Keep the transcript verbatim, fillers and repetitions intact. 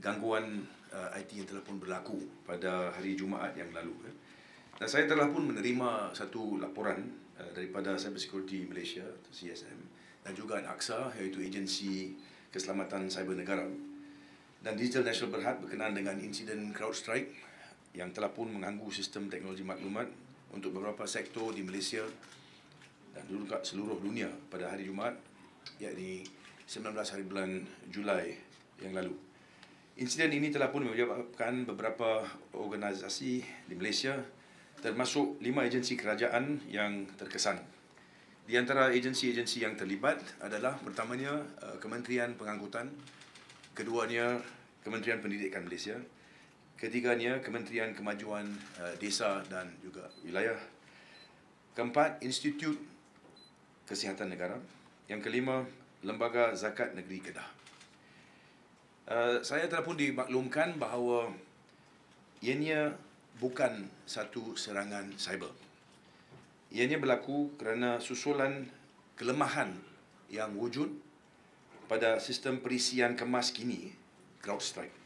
gangguan uh, I T yang telah pun berlaku pada hari Jumaat yang lalu. Eh. Dan saya telah pun menerima satu laporan uh, daripada Cyber Security Malaysia, C S M, dan juga AXA, iaitu Agensi Keselamatan Cyber Negara, dan Digital Nasional Berhad berkenaan dengan insiden CrowdStrike yang telah pun mengganggu sistem teknologi maklumat untuk beberapa sektor di Malaysia dan juga seluruh dunia pada hari Jumaat, yakni sembilan belas hari bulan Julai yang lalu. Insiden ini telah pun menyebabkan beberapa organisasi di Malaysia, termasuk lima agensi kerajaan yang terkesan. Di antara agensi-agensi yang terlibat adalah pertamanya Kementerian Pengangkutan, keduanya Kementerian Pendidikan Malaysia, ketiganya Kementerian Kemajuan Desa dan juga Wilayah, keempat Institut Kesihatan Negara, yang kelima Lembaga Zakat Negeri Kedah. Uh, saya telah pun dimaklumkan bahawa ianya bukan satu serangan cyber. Ianya berlaku kerana susulan kelemahan yang wujud pada sistem perisian kemas kini, CrowdStrike.